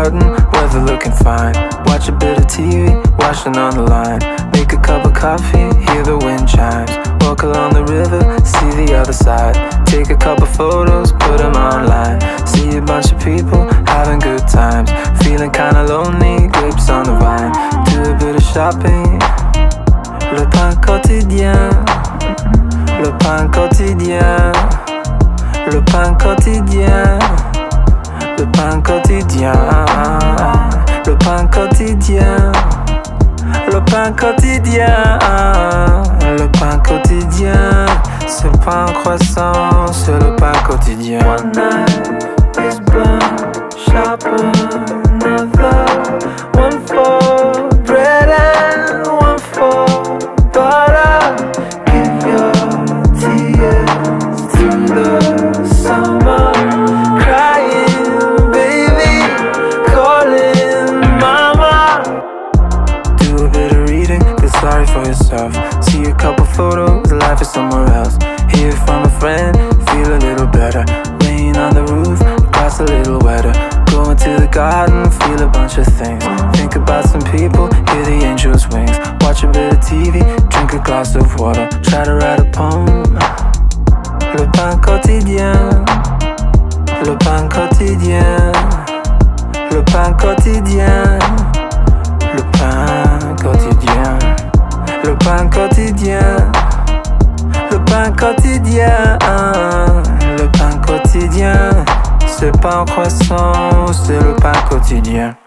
garden, weather looking fine. Watch a bit of TV, washing on the line. Make a cup of coffee, hear the wind chimes. Walk along the river, see the other side. Take a couple photos, put them online. See a bunch of people having good times. Feeling kinda lonely, grapes on the vine. Do a bit of shopping. Le pain quotidien, le pain quotidien, le pain quotidien, le pain quotidien, le pain quotidien, le pain quotidien, le pain quotidien. C'est pas un croissant, c'est le pain quotidien. One night is blind, sharper another. One for bread and one for butter. Give your tears to the summer. Crying, baby, calling mama. Do a bit of reading, feel sorry for yourself. See a couple photos, life is somewhere else. Hear from a friend, feel a little better. Rain on the roof, grass a little wetter. Go into the garden, feel a bunch of things. Think about some people, hear the angels' wings. Watch a bit of TV, drink a glass of water. Try to write a poem. Le pain quotidien, le pain quotidien, le pain quotidien, le pain quotidien, le pain quotidien, le pain quotidien, le pain quotidien. C'est pas un croissant, c'est le pain quotidien.